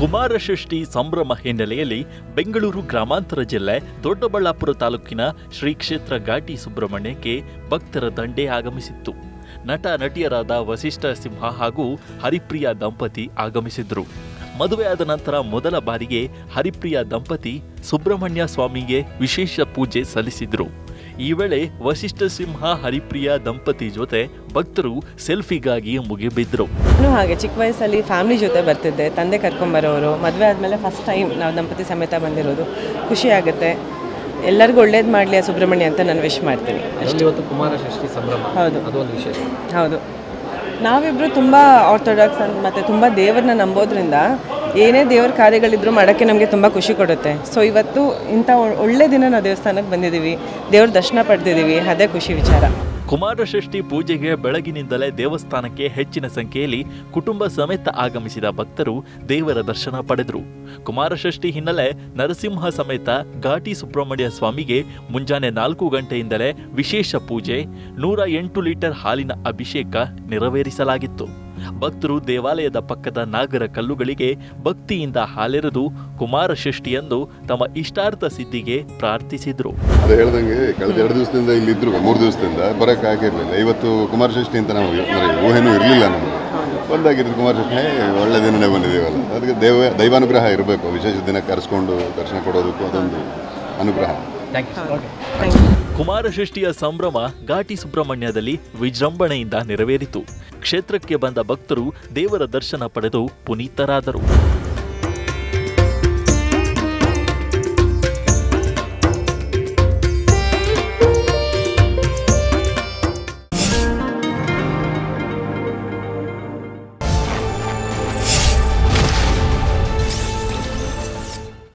ಕುಮಾರಷಷ್ಠಿ ಸಂಭ್ರಮ ಹಿನ್ನೆಲೆಯಲ್ಲಿ ಬೆಂಗಳೂರು ಗ್ರಾಮಾಂತರ ಜಿಲ್ಲೆ ದೊಡ್ಡಬಳ್ಳಾಪುರ ತಾಲೂಕಿನ ಶ್ರೀ ಕ್ಷೇತ್ರ ಘಾಟಿ ಸುಬ್ರಹ್ಮಣ್ಯಕ್ಕೆ ಭಕ್ತರ ದಂಡೇ ಆಗಮಿಸಿತ್ತು. ನಟ ನಟಿಯರಾದ ವಸಿಷ್ಠ ಸಿಂಹ ಹಾಗೂ ಹರಿಪ್ರಿಯಾ ದಂಪತಿ ಆಗಮಿಸಿದ್ರು. ಮದುವೆಯಾದ ನಂತರ ಮೊದಲ ಬಾರಿಗೆ ಹರಿಪ್ರಿಯಾ ದಂಪತಿ ಸುಬ್ರಹ್ಮಣ್ಯ ಸ್ವಾಮಿಗೆ ವಿಶೇಷ ಪೂಜೆ ಸಲ್ಲಿಸಿದ್ರು. ಈ ವೇಳೆ ವಸಿಷ್ಠ ಸಿಂಹ ಹರಿಪ್ರಿಯಾ ದಂಪತಿ ಜೊತೆ ಭಕ್ತರು ಸೆಲ್ಫಿಗಾಗಿ ಮುಗಿಬಿದ್ರು. ಹಾಗೆ ಚಿಕ್ಕ ವಯಸ್ಸಲ್ಲಿ ಫ್ಯಾಮಿಲಿ ಜೊತೆ ಬರ್ತಿದ್ದೆ, ತಂದೆ ಕರ್ಕೊಂಬರೋರು. ಮದುವೆ ಆದಮೇಲೆ ಫಸ್ಟ್ ಟೈಮ್ ನಾವು ದಂಪತಿ ಸಮೇತ ಬಂದಿರೋದು, ಖುಷಿ ಆಗುತ್ತೆ. ಎಲ್ಲರಿಗೂ ಒಳ್ಳೇದು ಮಾಡಲಿ ಆ ಸುಬ್ರಹ್ಮಣ್ಯ ಅಂತ ನಾನು ವಿಶ್ ಮಾಡ್ತೀನಿ. ಇವತ್ತು ಕುಮಾರಷಷ್ಠಿ ಸಂಭ್ರಮ, ಹೌದು, ಅದೊಂದು ವಿಶೇಷ. ಹೌದು, ನಾವಿಬ್ಬರು ತುಂಬ ಆರ್ಥೋಡಾಕ್ಸ್ ಮತ್ತು ತುಂಬ ದೇವ್ರನ್ನ ನಂಬೋದ್ರಿಂದ ಏನೇ ದೇವ್ರ ಕಾರ್ಯಗಳಿದ್ರು ಮಾಡೋಕ್ಕೆ ನಮಗೆ ತುಂಬ ಖುಷಿ ಕೊಡುತ್ತೆ. ಸೊ ಇವತ್ತು ಇಂಥ ಒಳ್ಳೆ ದಿನ ನಾವು ದೇವಸ್ಥಾನಕ್ಕೆ ಬಂದಿದ್ದೀವಿ, ದೇವ್ರ ದರ್ಶನ ಪಡೆದಿದ್ದೀವಿ, ಅದೇ ಖುಷಿ ವಿಚಾರ. ಕುಮಾರಷಷ್ಠಿ ಪೂಜೆಗೆ ಬೆಳಗಿನಿಂದಲೇ ದೇವಸ್ಥಾನಕ್ಕೆ ಹೆಚ್ಚಿನ ಸಂಖ್ಯೆಯಲ್ಲಿ ಕುಟುಂಬ ಸಮೇತ ಆಗಮಿಸಿದ ಭಕ್ತರು ದೇವರ ದರ್ಶನ ಪಡೆದರು. ಕುಮಾರಷಷ್ಠಿ ಹಿನ್ನೆಲೆ ನರಸಿಂಹ ಸಮೇತ ಘಾಟಿ ಸುಬ್ರಹ್ಮಣ್ಯ ಸ್ವಾಮಿಗೆ ಮುಂಜಾನೆ 4 ಗಂಟೆಯಿಂದಲೇ ವಿಶೇಷ ಪೂಜೆ, 108 ಲೀಟರ್ ಹಾಲಿನ ಅಭಿಷೇಕ ನೆರವೇರಿಸಲಾಗಿತ್ತು. ಭಕ್ತರು ದೇವಾಲಯದ ಪಕ್ಕದ ನಾಗರ ಕಲ್ಲುಗಳಿಗೆ ಭಕ್ತಿಯಿಂದ ಹಾಲೆರೆದು ಕುಮಾರಷಷ್ಠಿಯಂದು ತಮ್ಮ ಇಷ್ಟಾರ್ಥ ಸಿದ್ಧಿಗೆ ಪ್ರಾರ್ಥಿಸಿದ್ರು. ಅದು ಹೇಳ್ದಂಗೆ ಕಳೆದ 2 ದಿವಸದಿಂದ ಇಲ್ಲಿದ್ರು, 3 ದಿವಸದಿಂದ ಬರೋಕ್ಕಾಗಿರಲಿಲ್ಲ. ಇವತ್ತು ಕುಮಾರಷಷ್ಠಿ ಅಂತ ನಾವು ಊಹೆನೂ ಇರಲಿಲ್ಲ ನಮಗೆ. ಬಂದಾಗಿದ್ದು ಕುಮಾರಷಷ್ಠಿ ಒಳ್ಳೆ ದಿನನೇ ಬಂದಿದ್ದೀವಲ್ಲ, ಅದಕ್ಕೆ ದೈವಾನುಗ್ರಹ ಇರಬೇಕು. ವಿಶೇಷ ದಿನ ಕರೆಸ್ಕೊಂಡು ದರ್ಶನ ಕೊಡೋದಕ್ಕೂ ಅದೊಂದು ಅನುಗ್ರಹ. ಕುಮಾರಷಷ್ಠಿಯ ಸಂಭ್ರಮ ಘಾಟಿ ಸುಬ್ರಹ್ಮಣ್ಯದಲ್ಲಿ ವಿಜೃಂಭಣೆಯಿಂದ ನೆರವೇರಿತು. ಕ್ಷೇತ್ರಕ್ಕೆ ಬಂದ ಭಕ್ತರು ದೇವರ ದರ್ಶನ ಪಡೆದು ಪುನೀತರಾದರು.